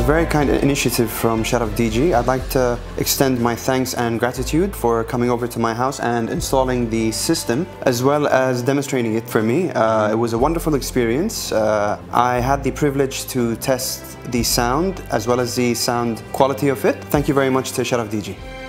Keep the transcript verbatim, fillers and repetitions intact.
a very kind initiative from Sharaf D G. I'd like to extend my thanks and gratitude for coming over to my house and installing the system, as well as demonstrating it for me. Uh, it was a wonderful experience. Uh, I had the privilege to test the sound as well as the sound quality of it. Thank you very much to Sharaf D G.